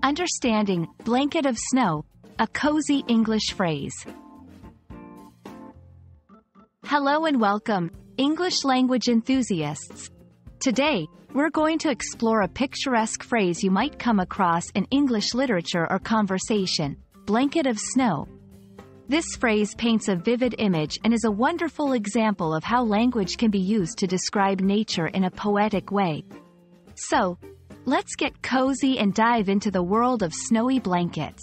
Understanding blanket of snow, a cozy English phrase. Hello and welcome, English language enthusiasts. Today, we're going to explore a picturesque phrase you might come across in English literature or conversation, blanket of snow. This phrase paints a vivid image and is a wonderful example of how language can be used to describe nature in a poetic way. So, let's get cozy and dive into the world of snowy blankets.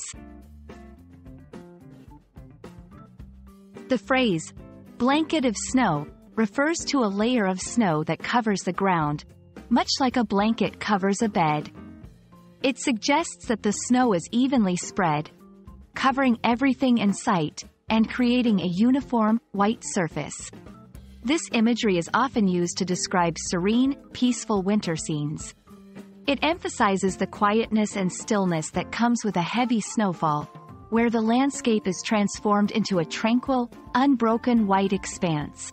The phrase, blanket of snow, refers to a layer of snow that covers the ground, much like a blanket covers a bed. It suggests that the snow is evenly spread, covering everything in sight, and creating a uniform, white surface. This imagery is often used to describe serene, peaceful winter scenes. It emphasizes the quietness and stillness that comes with a heavy snowfall, where the landscape is transformed into a tranquil, unbroken white expanse.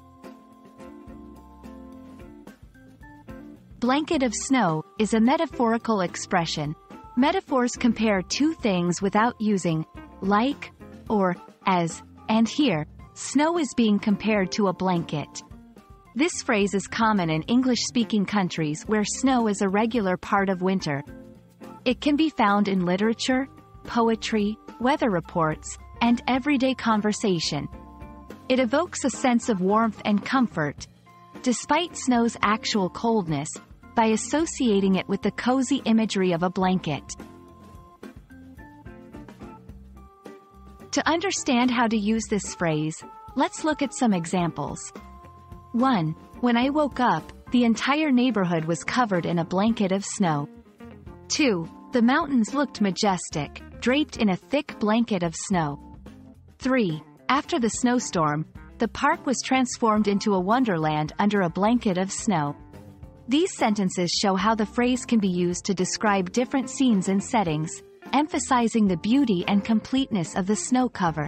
Blanket of snow is a metaphorical expression. Metaphors compare two things without using like or as, and here, snow is being compared to a blanket. This phrase is common in English-speaking countries where snow is a regular part of winter. It can be found in literature, poetry, weather reports, and everyday conversation. It evokes a sense of warmth and comfort, despite snow's actual coldness, by associating it with the cozy imagery of a blanket. To understand how to use this phrase, let's look at some examples. 1. When I woke up, the entire neighborhood was covered in a blanket of snow. 2. The mountains looked majestic, draped in a thick blanket of snow. 3. After the snowstorm, the park was transformed into a wonderland under a blanket of snow. These sentences show how the phrase can be used to describe different scenes and settings, emphasizing the beauty and completeness of the snow cover.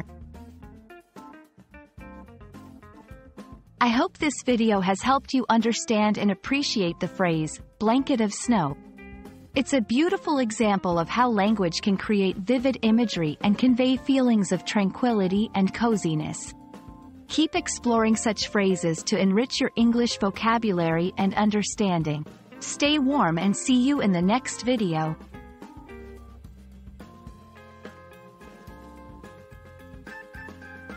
I hope this video has helped you understand and appreciate the phrase, blanket of snow. It's a beautiful example of how language can create vivid imagery and convey feelings of tranquility and coziness. Keep exploring such phrases to enrich your English vocabulary and understanding. Stay warm and see you in the next video.